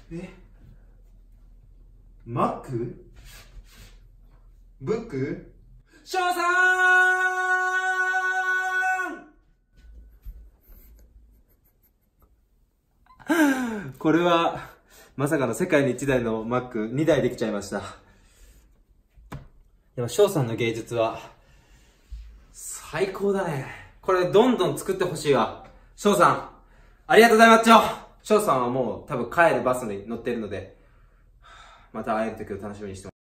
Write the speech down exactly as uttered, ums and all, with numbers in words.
えマックブック翔さんこれは、まさかの世界に一台のマックにだいできちゃいました。でも翔さんの芸術は、最高だね。これどんどん作ってほしいわ。翔さん、ありがとうございます。翔さんはもう多分帰るバスに乗ってるので、また会える時を楽しみにしてます。